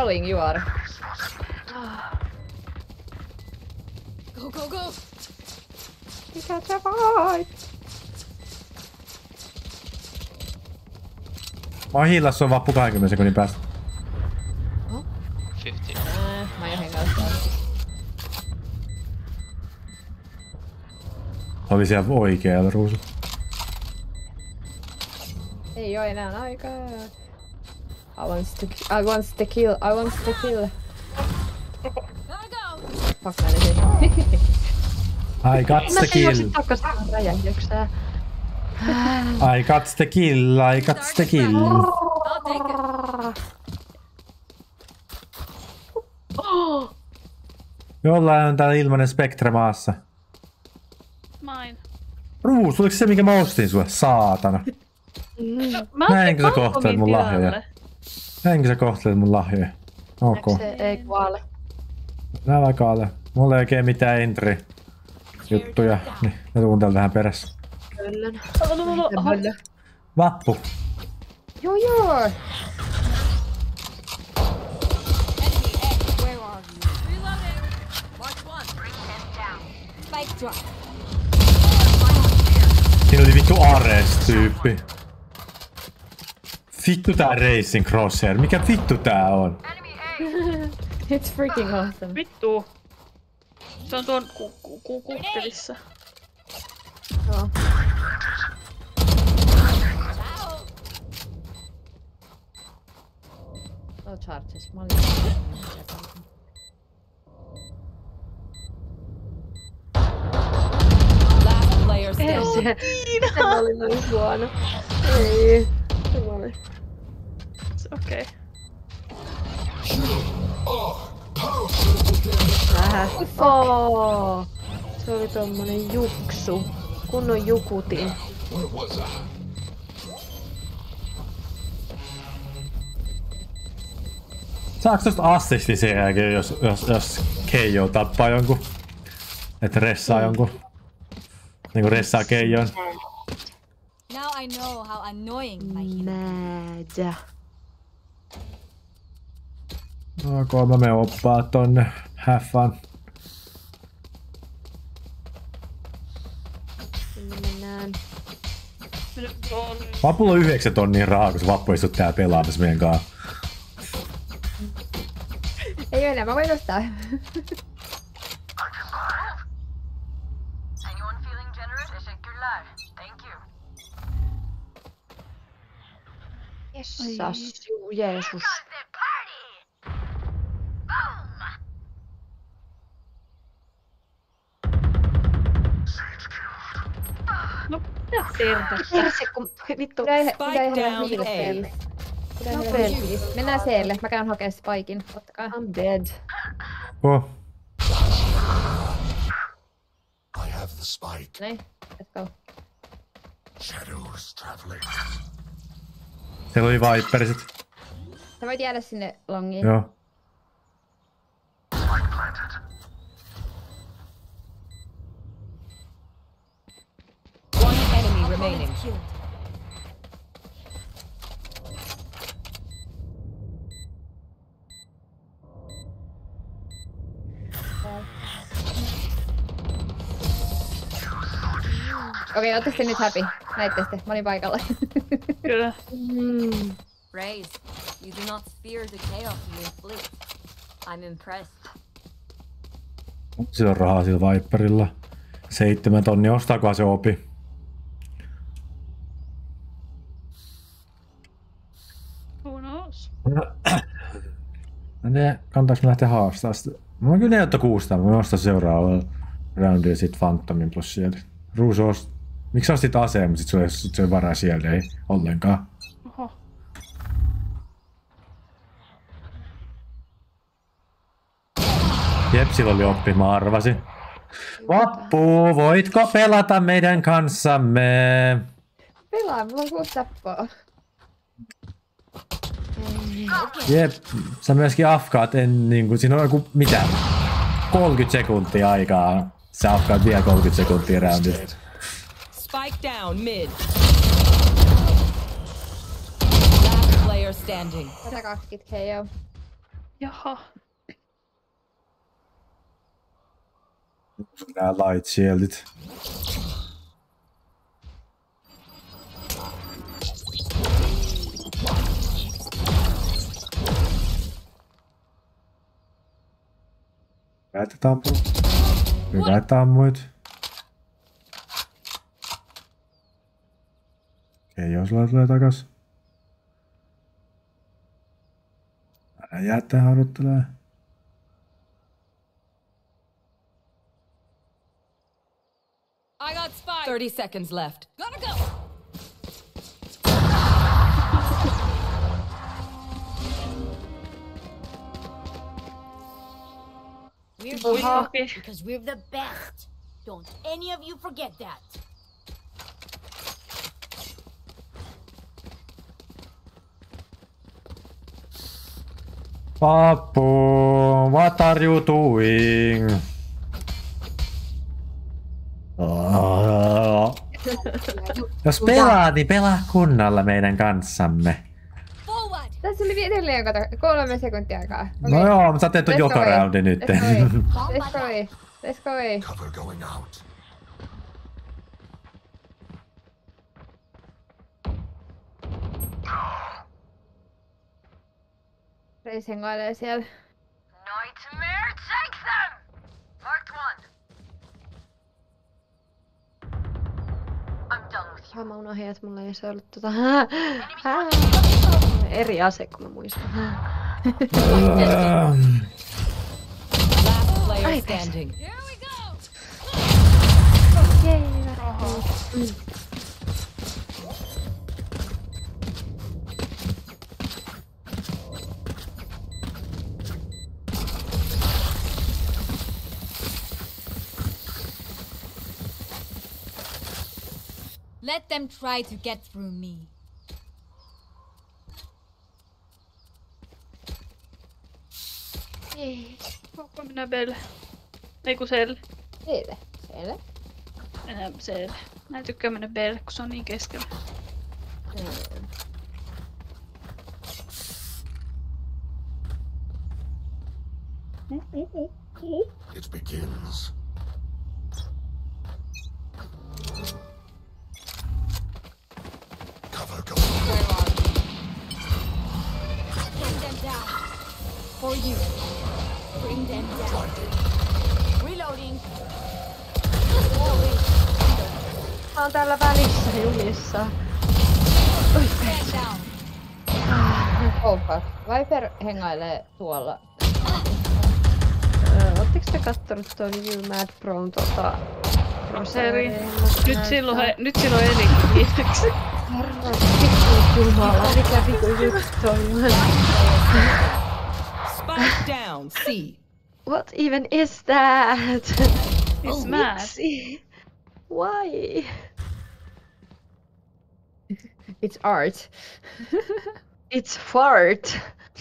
following you are. Go, go, go! Mikä sä voit? Mä oon hiilassa on vappu 20 sekunnin päästä. 50. Mä johin kanssa. Oli siellä oikealla Ruusu. Ei oo enää aikaa. I wants to kill. Fuck mä nyt. I got the kill. I got the kill. I'll take it. Jollain on täällä ilmanen Spectre maassa. Mine. Ruus, oliko se mikä mä ostin sulle? Saatana. Näinkö sä kohtelet mun lahjoja? Näinkö sä kohtelet mun lahjoja? Ok. Se ei kuole. Nää vaikka alle. Mulla ei oikein mitään entry-juttuja. Niin, mä tuun täältä vähän perässä. Köllön. Vappu. Joo joo. Siinä oli vittu Ares-tyyppi. Vittu tää Racing Crosshair. Mikä vittu tää on? It's freaking awesome. Vittu. Se on tuon kukkelissa. Joo. No charges. Mä olin... Se oli noin huono. Ei. Se oli. Okei. Vähän. Oh. Se oli tommonen juksu. Kunnon jukutin. Saaks tosta assisti sen jälkeen, jos Keijo tappaa jonkun? Et ressaa jonkun? Niinku ressaa Keijon. Now I know how annoying my healer. Mad. Ok, mä menen oppaa tonne. Have fun. Sinne mennään. Vapulla on 9 tonnia rahaa, kun se Vappu istut täällä pelaamassa meidän kanssa. Ei oo enää, mä voin ostaa. Jessas, Jeesus. No, mitä tehdä? Perse, kun vittu. Mennään C:lle. Mä käyn hakee Spiken. Ottakaa. I'm dead. Oh. I have the spike. Näin, let's go. Shadows traveling. Siellä oli Viperisit. Sä voit jäädä sinne longiin. Joo. One enemy remaining. Okei, ootte sitten nyt happy. Näitte sitten, mä olin paikalla. Kyllä. Raze, you do not fear the chaos you inflict. I'm impressed. Sillä on rahaa sillä Viperilla. 7 tonnia, ostaakohan se opi? Who knows? En tiedä, kannattaako me lähteä haastaa sitä. Mä oon kyllä 406, mä ostan seuraavalla roundia sit Phantomin plus sieltä. Ruusu miksi sä ostit aseen, mutta sit se ei varaa sieltä, ei ollenkaan. Oho. Jep, sillä oli oppi, mä arvasin. Vappu, voitko pelata meidän kanssamme? Pelaa, mulla on 6 tappaa. Jep, sä myöskin afkaat niinku, siinä on joku, mitä? 30 sekuntia aikaa. Sä afkaat vielä 30 sekuntia roundista. Spike down mid. Last player standing. 120 KO. Jaha. Nää light shieldit. Hyvä, että ammuit. Hyvä, että ammuit. Okei, jos sulla tulee takas. Älä jää tähän odottelemaan. I got spy. 30 seconds left. Gotta go. We're Oha. here because we're the best. Don't any of you forget that. Papu, what are you doing? Jos pelaa, niin pelaa kunnolla meidän kanssamme. Forward. Tässä oli edelleen, kato, 3 sekuntia aikaa. No joo, mutta sä teet Let's joka go. roundi nyt. Let's go. Let's go. Cover going out. Reis hengailee siellä. Nightmare, take them! Marked one. I'm done with you. Mä unohdin, että mulla ei se ollut eri ase, kun mä muistan. Last player standing. Here we go. Jei, Let them try to get through me. Ei. Onko minä Bell? Ei kun Sel. Siellä. Siellä. Sel. Mä en tykkää mennä Bell, kun se on niin keskellä. It begins. Cover going out. Bring them down. For you. Bring them down. Reloading. Mä oon täällä välissä jumissa. Stand down. Oh fuck. Viper hengailee tuolla. Ootteko te kattonut ton You Mad Pro'n Roseri. Roseri? Nyt silloin elinkin viimeksi. Herra vittu jumala, mikä vittu juttu on? Spike down, C. What even is that? It's mad. Miksi? Why? It's art. It's fart.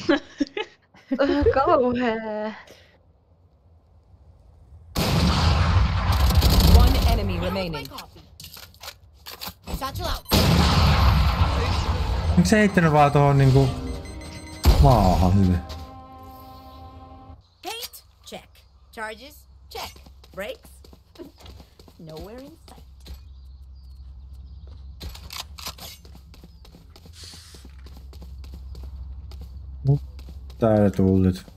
Kauhea. One enemy remaining. Satchel out. Miksi sä heittänyt vaan tohon niinku maahan sinne? Paint. Check. Charges. Check. Brakes. Nowhere in sight. Täällä tullit.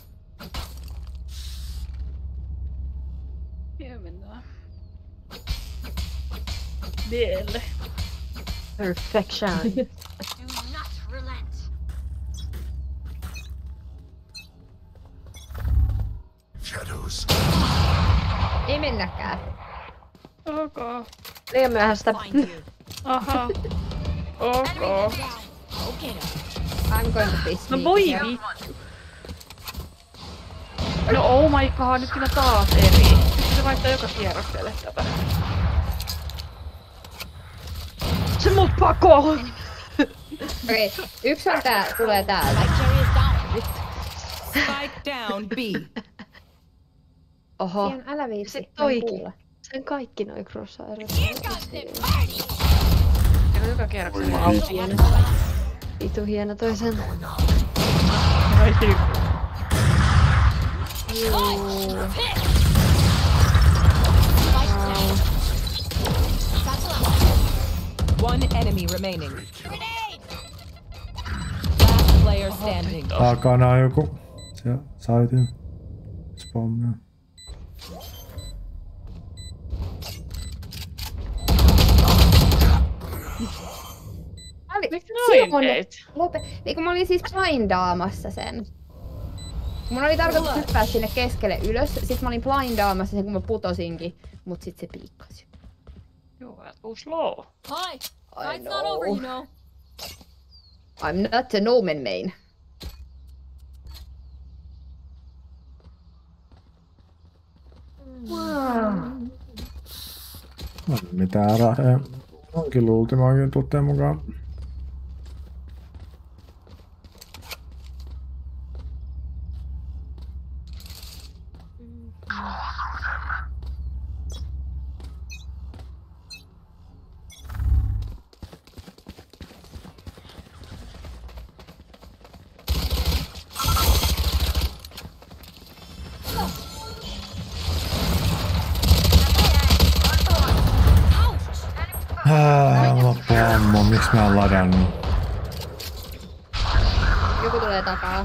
Joo, mennään. Bell. Perfection. Do not relent. Shadows. Ei mennäkään. Ok. Liian myöhäistä. Find you. Aha. Ok. Down. Go get him. I'm going to be No sneaky voi here. vittu. No oh my god, nyt kyllä taas eri. Nyt se vaihtaa joka kierrokselle tätä. Se mut pakoo! Okei, yksi on tää, tulee täältä. Carry is down. Spike down, B. Oho. Siihen älä viitsi. Sit mä en toikin. kuule. Sen kaikki noi crossairet. Se on joka kierrokselle auki. Vitu hieno toisen. Going out. Ai One enemy remaining. Last player standing. Takana joku. Se saitin. Spammia. Miksi noin teit? Niin kun mä olin siis blindaamassa sen. Mun oli tarkoitus hyppää sinne keskelle ylös, sit mä olin blindaamassa sen kun mä putosinkin, mut sit se piikkasi. Joo, tuu slow. Hi. I Fight's not over, you know. know. I'm not a no man main. No mitään rahaa. Onkin luulti mä tutteen mukaan. Loppu ammo, miksi mä oon ladannut? Joku tulee takaa.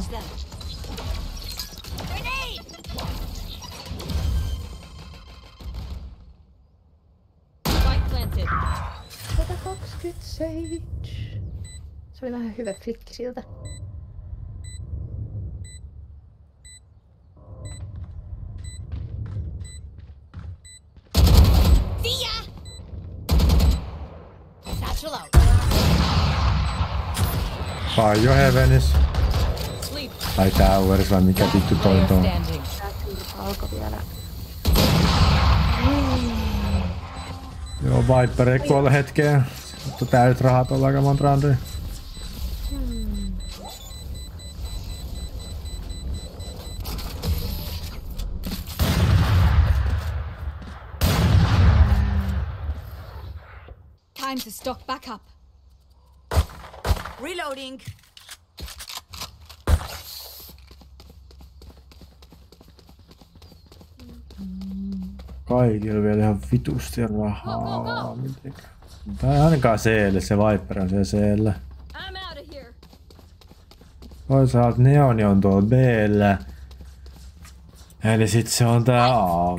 Spike planted. 120 Sage. Se oli vähän hyvä flikki siltä. Fire Heavenis. Tai Towers vai mikä vittu toi on. Standing. Alkoi vielä. Joo, Viper ei kuole hetkeen. Mutta täydet rahat olla aika monta roundia. Time to stock back up. Reloading. Kaikilla vielä ihan vitusti rahaa. Mitenkä? Tai ainakaan CL, se Viper on se CL. I'm out of here. Toisaalta Neoni on tuolla B:llä. Eli sit se on tää A.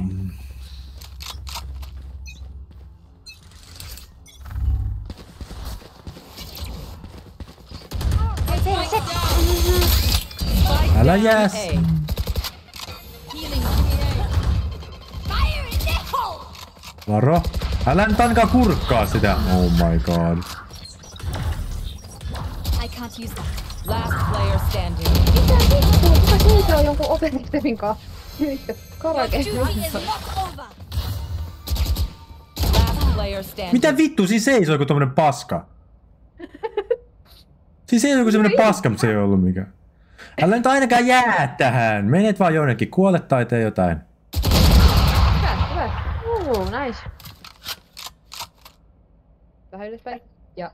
Älä jää! Varo! Älä nyt ainakaan kurkkaa sitä! Oh my god. I can't use that. Last player standing. Kuka seisoo jonkun opettajan kanssa? Karake. Last player standing. Mitä vittu? Siis seisoiko tommonen paska? Siis seisoiko semmonen paska, mutta se ei ollut mikään. Älä nyt ainakaan jää tähän! Menet vaan jonnekin, kuole tai tee jotain. Hyvä. Nice. Vähän ylöspäin. Ja.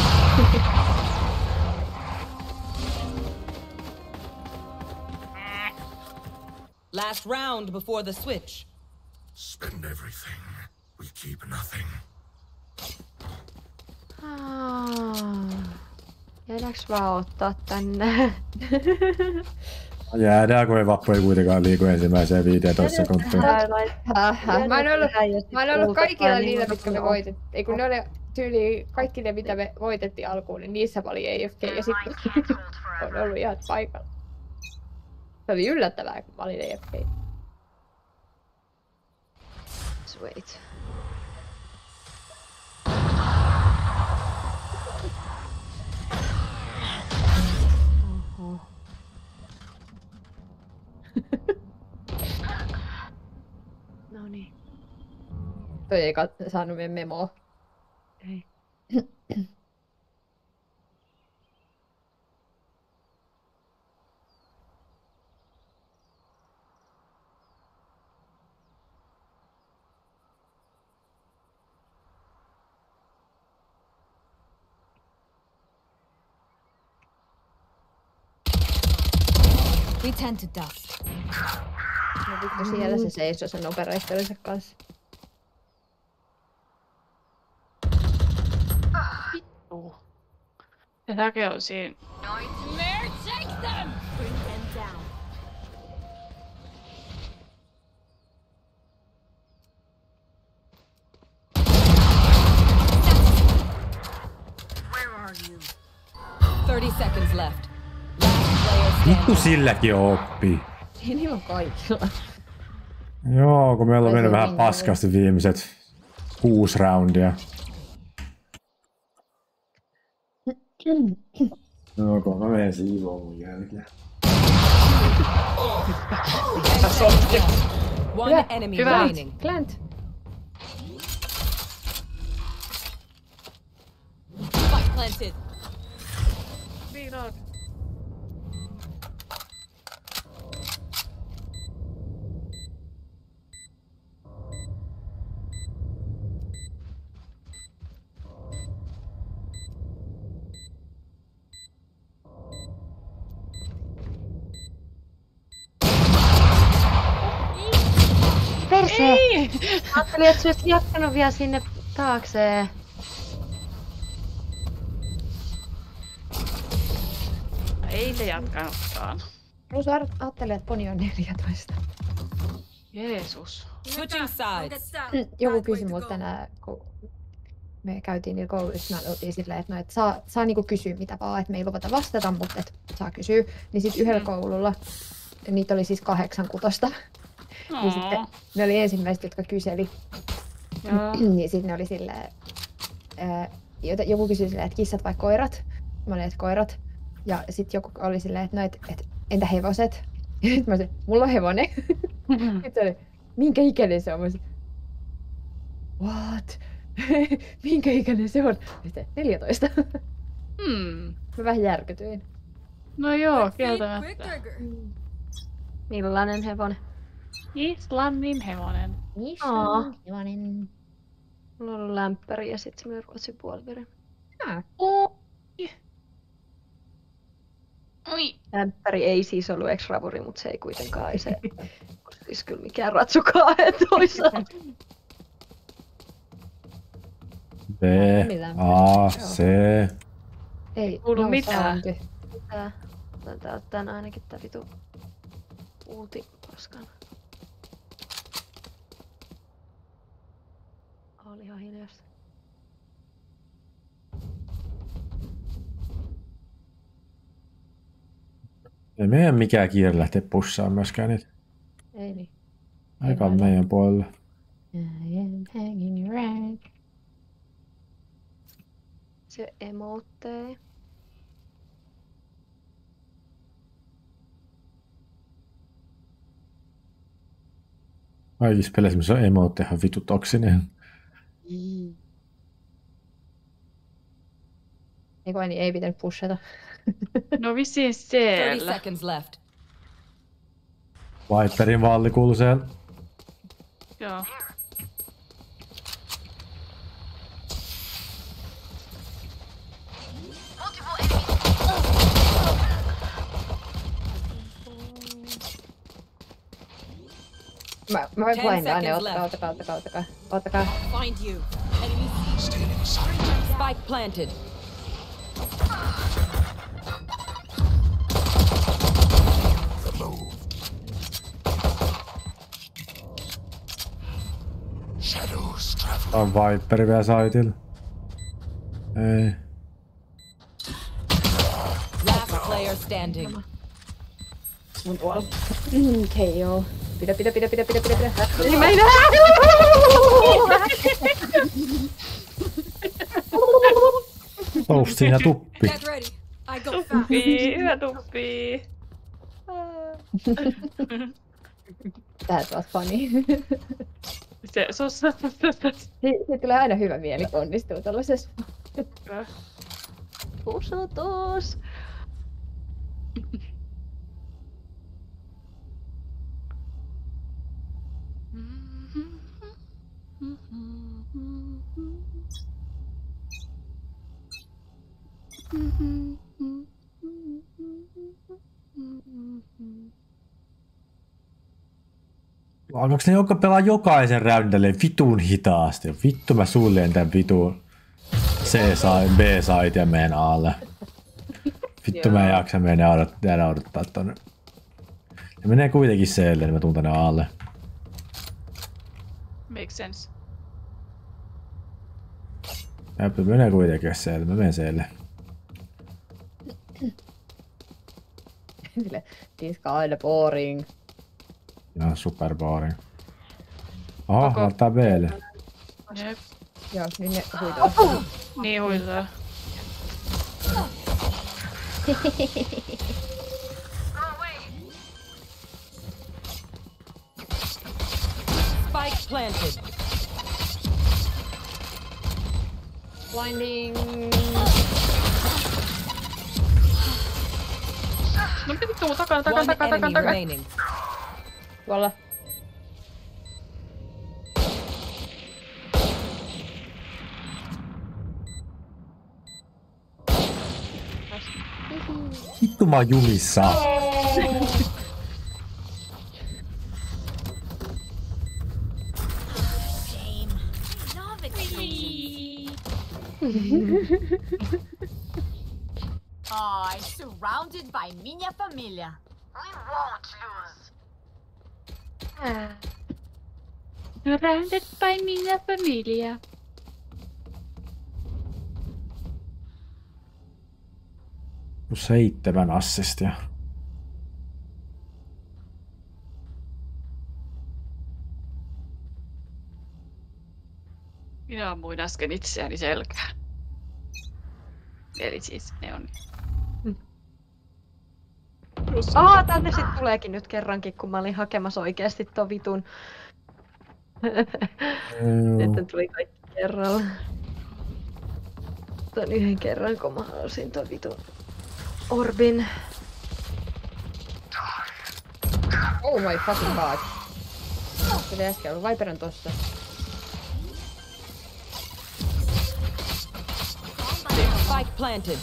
Last round before the switch. Spend everything. We keep nothing. Jäädääks vaan ottaa tänne? Jäädään, kun ei vappu ei kuitenkaan liiku ensimmäiseen 15 sekuntiin. Mä en ollut kaikilla niillä, mitkä me voitettiin. Ei kun ne oli tyyli kaikki ne, mitä me voitettiin alkuun, niin niissä mä olin AFK ja sitten on ollut ihan paikalla. Se oli yllättävää, kun mä olin AFK. Sweet. Noniin. Toi ei saanut meidän memoa. Ei. We tend to dust. No vittu siellä se seisoi sen operaattorinsa kanssa. Vittu. Ja tääkin on siinä. Nightmare, take them! Bring them down. Where are you? 30 seconds left. Last player Vittu standing. silläkin oppii. Niin on kaikilla. Joo, kun meillä on Ai mennyt se vähän niin paskasti viimeiset 6 roundia. No, kun mä menen siivoon mun jälkeen. One enemy Hyvä. remaining. Plant. Spike planted. Reload. Perse! Ajattelin, että sä olisit jatkanut vielä sinne taakse. Ei ne jatkanutkaan. Ruusu ajattelee, että poni on 14. Jeesus. Switching sides. Joku kysyi multa tänään, kun me käytiin niillä kouluissa, me oltiin silleen, että, no, että saa niinku kysyä mitä vaan, että me ei luvata vastata, mutta että saa kysyä. Niin sit yhdellä koululla, niitä oli siis 8 kutosta. Niin sitten ne oli ensimmäiset, jotka kyseli. Joo. Niin sitten ne oli silleen, joku kysyi silleen, että kissat vai koirat? Mä olin, että koirat. Ja sitten joku oli silleen, että no, et entä hevoset? Ja sitten mä olisin, mulla on hevonen. Sitten se oli, minkä ikäinen se on? Mä olisin, what? Minkä ikäinen se on? Sitten 14. Mä vähän järkytyin. No joo, Quick kieltämättä. trigger. Millainen hevonen? Islannin hevonen. Aa. Hevonen. Mulla on ollut lämpäri ja sit semmonen ruotsin puoliveri. Oi. Lämpäri ei siis ollut ex-ravuri, mut se ei kuitenkaan ei se siis kyllä mikään ratsukaan toisaalta. B, Mitään. A, C. Ei Kuulu no mitään. sound. Tää. Otan täältä tän ainakin tää vitu ulti paskan. Oli ihan hiljasta. Ei meidän mikään kiire lähteä pussaamaan myöskään niitä. Ei niin. Aika on meidän puolella. I am hanging around. Se emote. Kaikissa peleissä missä on emote ihan vitu toksinen. Eiku niin ei pitänyt pushata. No vissiin 30 siellä. seconds left. Viperin valli kuuluu siellä. Joo. Mä voin 10 blindaa ne, seconds ottakaa. Find you. Enemy spike planted. The move. Shadows travel. On Viperi vielä saitilla. Ei. Last player standing. Mun tuolla. KO. Pidä. Niin mä en Ous siinä tuppi. Get ready. I go fast. Tuppii, hyvä tuppii. That was funny. Se on Siitä tulee aina hyvä mieli, kun onnistuu tollasessa. Pusutus! Alkaaks ne joka pelaa jokaisen roundin tälleen vitun hitaasti? Vittu mä suljen tän vitun B-side ja meen A:lle. Vittu mä en jaksa mennä odottaa tonne. Ne menee kuitenkin C:lle, niin mä tuun tänne A:lle. Makes sense. Menee kuitenkin C:lle, mä menen C:lle. This kinda boring. Joo, super boring. Oho, laittaa B:lle. Jep. Joo, niin ne huitaa. Niin huitaa. Spike planted. Blinding. No mitä vittu, takana. One enemy remaining. Tuolla. Vittu mä oon jumissa. I'm surrounded by minha família. We won't lose. Surrounded by minha familia. Plus 7 assistia. Minä ammuin äsken itseäni selkään. Eli siis ne on... Tänne sit tuleekin nyt kerrankin, kun mä olin hakemassa oikeesti ton vitun. Nyt tuli kaikki kerralla. Tän yhden kerran, kun mä halusin ton vitun orbin. Oh my fucking god. Se oli äsken ollut. Viper on tossa. Spike planted.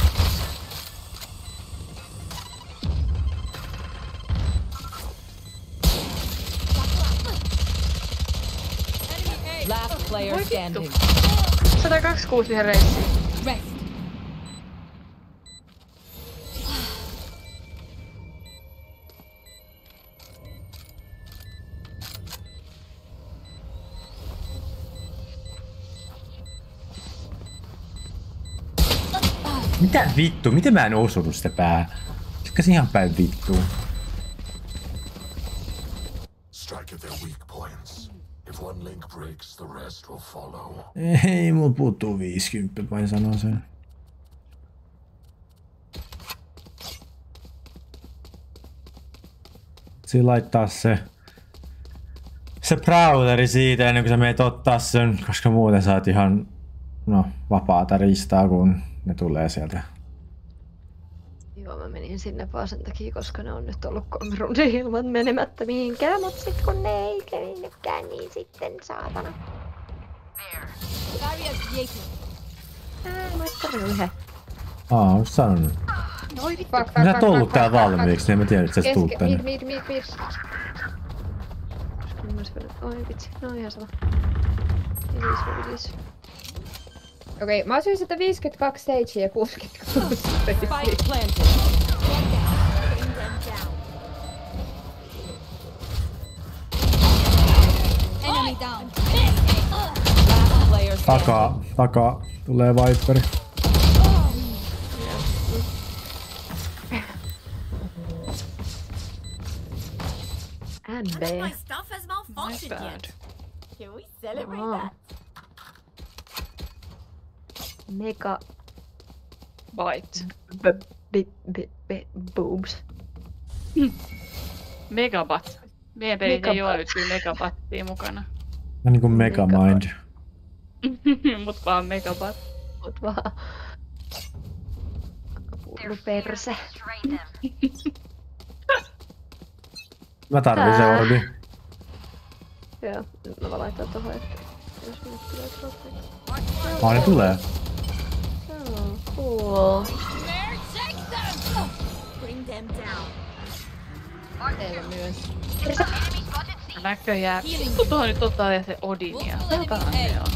Last player standing. 126 siihen reissiin. Rest. Mitä vittu? Miten mä en osunut sitä päähän? Tykkäsin ihan päin vittuun. Strike at their weak points. If one link breaks, the rest will follow. Ei, mulla puuttuu 50, vain sanon sen. Siinä laittaa se Prowleri siitä ennen kuin sä meet ottaa sen, koska muuten saat ihan vapaata riistaa, kun ne tulee sieltä. Joo, mä menin sinne vaan sen takia, koska ne on nyt ollut 3 rundia ilman menemättä mihinkään, mut sit kun ne ei kävinytkään, niin sitten saatana. Mä ois tarvinnut yhden. Oon sanonut. Minä et ollut täällä valmiiksi, niin en mä tiedä, että sä tuut tänne. Mid. Oi vitsi, no ihan sama. Elis. Okei, mä osuin 152 stage ja 66 Spike planted. Enemy down. Last player standing. Takaa. Tulee Viperi. MB. My stuff has malfunctioned yet. Can we celebrate that? Mega Bite. boobs. Megabat. Meidän pelit ei oo nyt kyllä megabattia mukana. No niinku Megamind. Mut vaan megabat. Mut vaan. Hullu perse. Mä tarvin se orbi. Joo, nyt mä vaan laitan tohon, että jos minut tulee tropeja. Ne tulee. Joo, cool. Bring them down. Teillä myös. Enemy spotted C. Näköjään. Vittu tuohon nyt ottaa ja se Odinia. Saatanan ne on.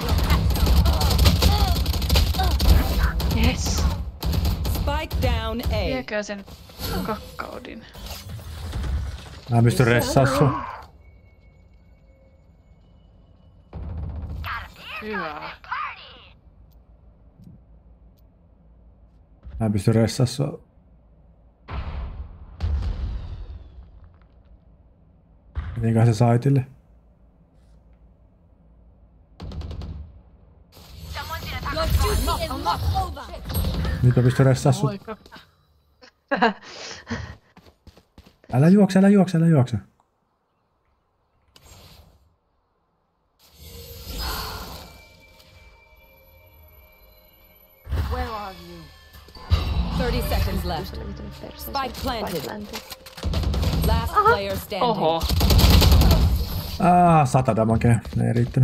Yes. Spike down A. Viekää sen kakka-Odin. Mä pystyn ressaa sun. Hyvä. Mä pystyn ressaa sun. Meniköhän se saitille? Nyt mä pystyn ressaa sun. Älä juokse, älä juokse, älä juokse. Where are you? 30 seconds left. Spike planted. Last player standing. Oho. 100 damagea. Ei riittänyt.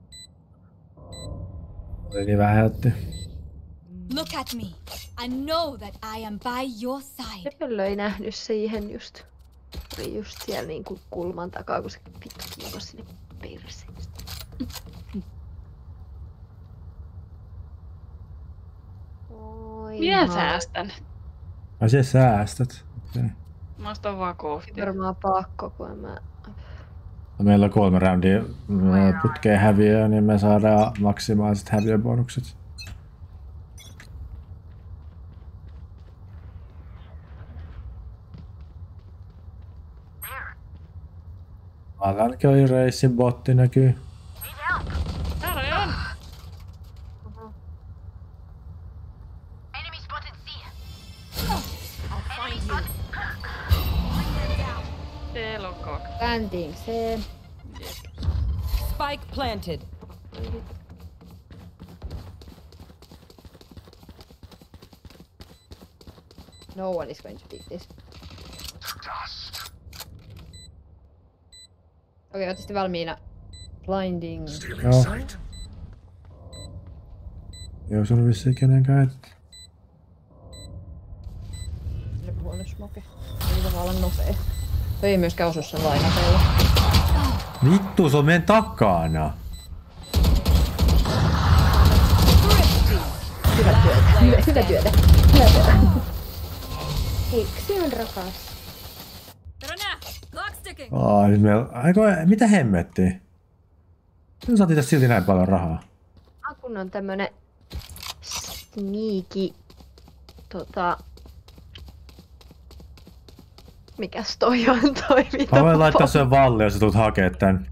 Oli niin vähän heltti. Look at me. I know that I am by your side. Kyllä ei nähnyt siihen just. Oli just siellä niinku kulman takaa, kun se vittu kiinnosti sinne perseestä. Oi Minä säästän. Ai se säästät. Okay. Mä ostan vaan kohti. Varmaan pakko, kun mä... No, meillä on 3 roundia putkeen häviöä, niin me saadaan maksimaaliset häviöbonukset. Alankin oli reissin botti näkyy. Täällä on. Teillä on kaksi. Planting C. Spike planted. No one is going to beat this. Okei, ootte sitten valmiina. Blinding. Joo. Ei osunut vissiin kenenkään. Huono smoke. Ei voi olla nopea. Toi ei myöskään osu sen lainapeilla. Vittu, se on meidän takana. Hyvä työtä. Hyvä työtä. Hyvä työtä. Hei, se on rakas. Ai, mitä hemmettiä? Me saatiin tästä silti näin paljon rahaa. Kun on tämmönen sneaky... Mikäs toi on toi Mä voin laittaa sen valli, jos sä tulet hakee tän.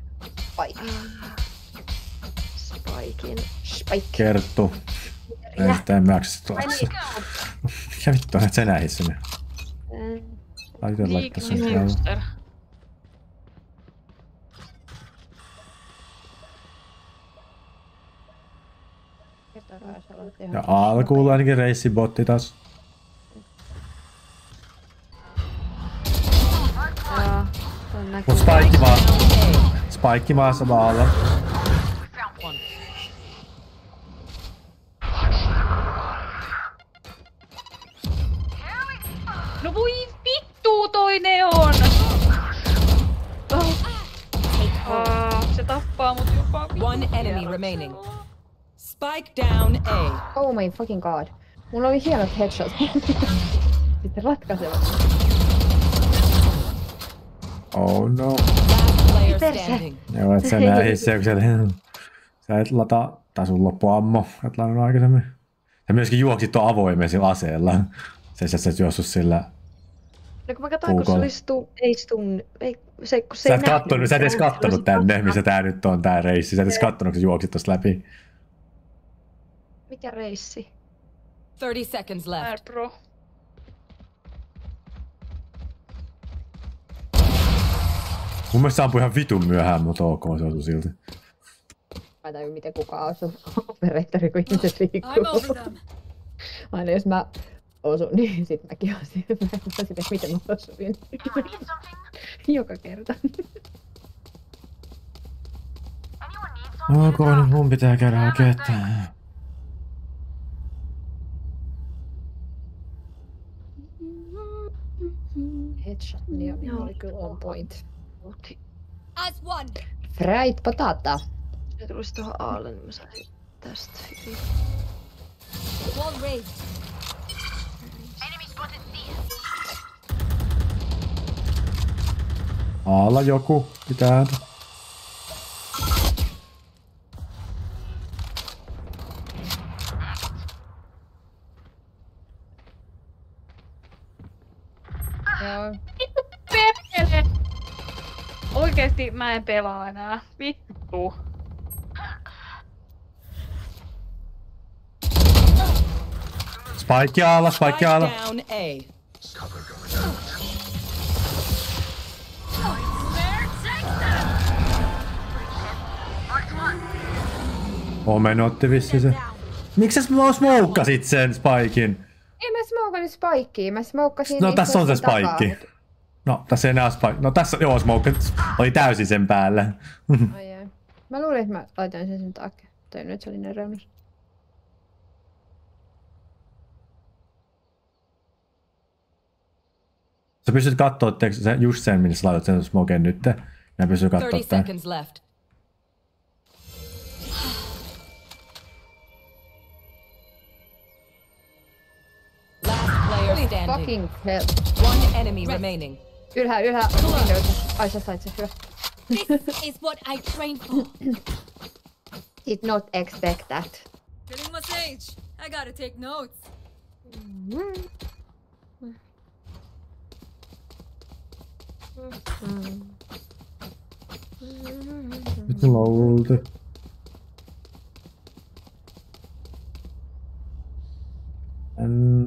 Spikein. Kerttu. Ei sitä en jaksa tuossa. Mikä vittu on, et sä näihin sinne? Laitan laittaa sen siellä. Ja alkuun ainakin reissibotti taas. Mut Spike maassa maalla. No voi vittu toi neon! Se tappaa mut jopa. One enemy remaining. Spike down A. Oh my fucking god. Mulla oli hienot headshot. Sitten ratkaisevat. Oh no. Last player standing. Joo, et sä näe hissiä, kun sä et lataa, tai sun loppu ammo, et ladannut aikaisemmin. Sä myöskin juoksit tuon avoimen sillä aseella. Sä et juossut sillä. No kun mä katsoin, kun se oli Sä et edes kattonut tänne, missä tää nyt on tää reissi. Sä et edes kattonut, kun sä juoksit tosta läpi. Mikä reissi? 30 seconds left. Bro. Mun mielestä se ampui ihan vitun myöhään, mutta ok, se osui silti. Mä en tajua, miten kukaan osuu operaattori, kun ihmiset liikkuu. Aina jos mä osun, niin sit mäkin osin. Mä en sitä, miten mä osuin. Joka kerta. Ok, nyt mun pitää käydä hakee tää. Headshot, niin oli kyllä on point. as one. Fried patata. Se tulisi tuohon Aalle, niin mä saisin tästä hyvin. Wall raised. Enemy spotted C. Aalla joku pitää. Joo. Perkele! Oikeesti mä en pelaa enää. Vittu. Spike alla, spike alla. Down A. Cover going out. Omen otti vissi se. Miksi sä smoukkasit sen Spikein? Ei mä smokannut Spikea, mä smokkasin... No itse tässä on se sen takaa, Spike. No tässä ei enää Spike. No tässä joo smoukkat. Oli täysin sen päällä. Ai jaa. Mä luulin, että mä laitoin sen takia. Tai nyt se oli näin reunassa. Sä pystyt kattoo se just sen, minne sä laitat sen smoken nyt. Ja pystyt kattoo 30 tän. seconds left. Last player standing. Fucking hell. One enemy remaining. Ylhää. Windows. Ai sä sait sen, hyvä. This is what I trained for. Did not expect that. Feeling my sage. I gotta take notes. Nyt mulla on ulti. En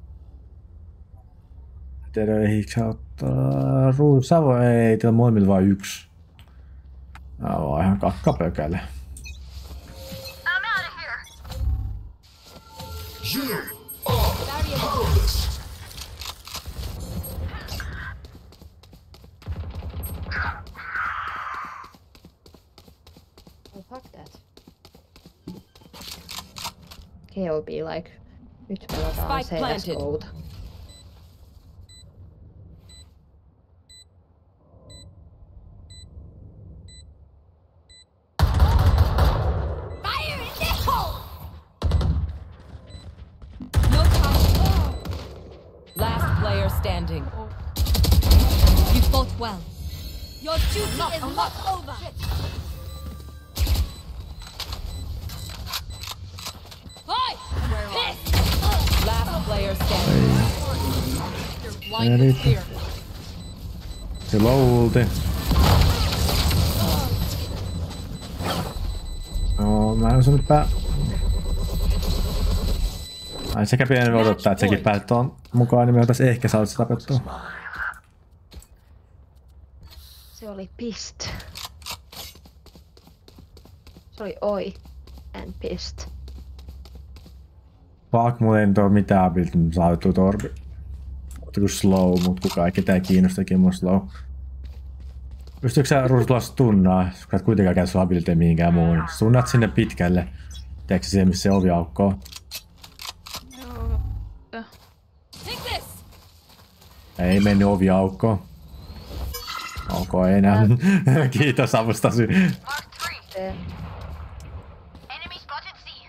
tiedä, eikö ottaa Savo ei, teillä molemmilla vaan yksi. Nää on ihan kakkapökäle. I'm out of here. You are powerless. Oh, fuck that. KOB like... Nyt pelataan Spike planted. CS:GO:ta. Fire in the hole! No time. Last player standing. You fought well. Your duty is not over. Hi! Piss! Last player standing. Ei riitä. Sillä on ulti. No, mä en osannut Ai sekä pieni odottaa, että sekin pääset tuon mukaan, niin me oltais ehkä saanut se tapettua. Se oli pist. Se oli oi and pist. Fuck, mulla ei nyt oo mitään ability, mutta saavutuu torbi. Oota kun slow, mut kukaan ei ketään kiinnostakin mun slow. Pystyykö sä Ruusulla stunnaa? Sä et kuitenkaan käy sun ability mihinkään muuhun. Stunnat sinne pitkälle. Tiedätkö siihen, missä se oviaukko on? Joo. Take this! Ei mennyt oviaukkoon. Ok, ei enää. Kiitos avustasi. Mark 3. Enemy spotted C.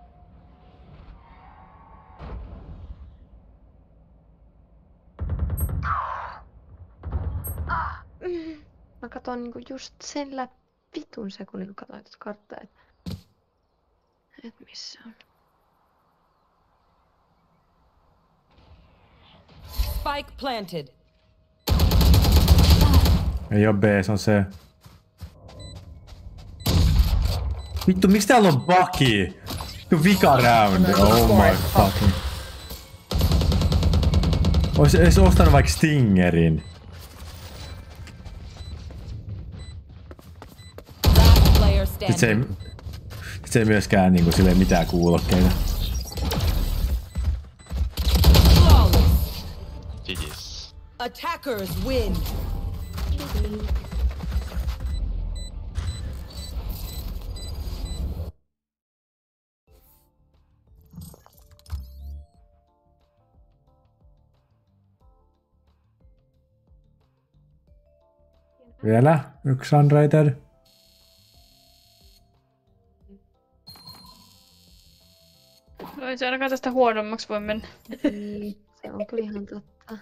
Mä katon niinku just sen vitun sekunnin, kun katsoin tätä karttaa, et missä on. Spike planted. Ei oo B, se on C. Vittu, miksi täällä on Bucky? Vittu vika round. Oh my fucking. Ois ostanut vaikka Stingerin. Last player Sit se ei, standing. sit se ei myöskään niinku silleen mitään kuulokkeita. Flawless. GG's. Attackers win. Vielä yksi unrated. No ei se ainakaan tästä huonommaksi voi mennä. Niin, se on kyllä ihan totta.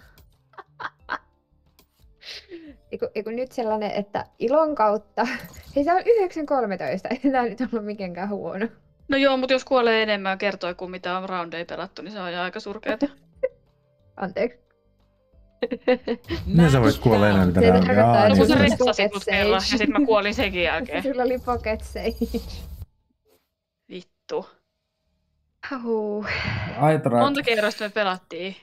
Eiku nyt sellainen, että ilon kautta... Hei, se on 9.13, ei tää nyt ollut mitenkään huono. No joo, mutta jos kuolee enemmän ja kertoi kuin mitä on roundeja pelattu, niin se on jo aika surkeeta. Anteeksi. Niin sä voit kuolla enää mitä roundia. No kun sä Niin. ressasit mut kerran ja sit mä kuolin senkin jälkeen. Sillä oli pocket save. Vittu. Aitra. Monta kerrosta me pelattiin?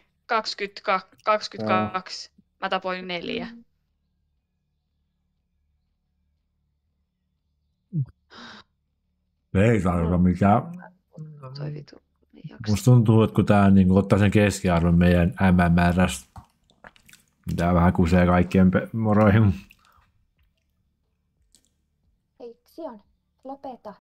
22. Mä tapoin 4. Ei saa olla mikään. Toi vitu. Musta tuntuu, että kun tää niin ottaa sen keskiarvon meidän MMR:stä, niin tää vähän kusee kaikkien moroihin. Hei, Sion, lopeta.